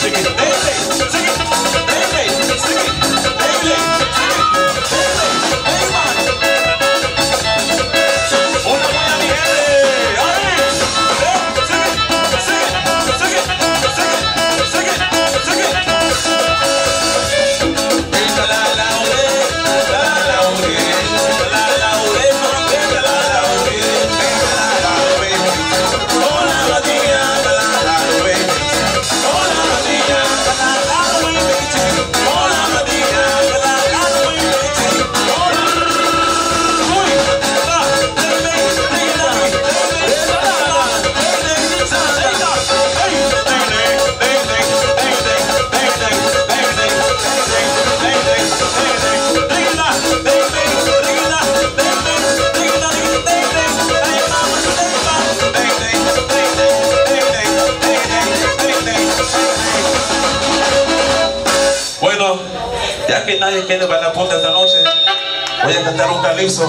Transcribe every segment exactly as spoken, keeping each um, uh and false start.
Ya que nadie quiere bailar punta esta noche, voy a cantar un calipso.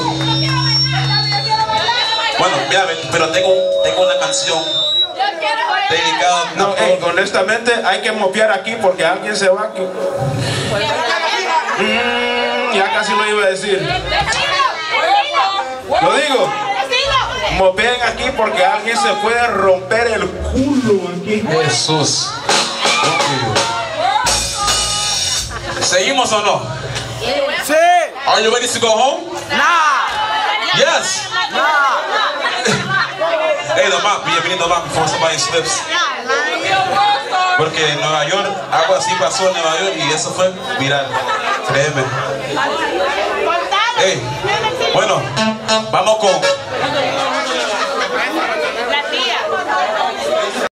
Bueno, mira, pero tengo, tengo una canción dedicada. No, hey, honestamente hay que mopear aquí porque alguien se va aquí. Mm, ya casi lo iba a decir. Lo digo. Mopeen aquí porque alguien se puede romper el culo aquí. Jesús. ¿Seguimos o no? Sí. Are you ready to go home? Nah. Yes. Nah. Hey, the map, bienvenido map before somebody slips. Porque en Nueva York, algo así pasó en Nueva York y eso fue viral. Créeme. Hey, bueno, vamos con